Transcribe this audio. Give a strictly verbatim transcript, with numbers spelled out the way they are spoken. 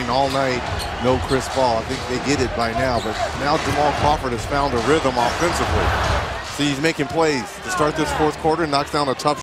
saying all night, no Chris Paul. I think they get it by now, but now Jamal Crawford has found a rhythm offensively. See, he's making plays to start this fourth quarter, knocks down a tough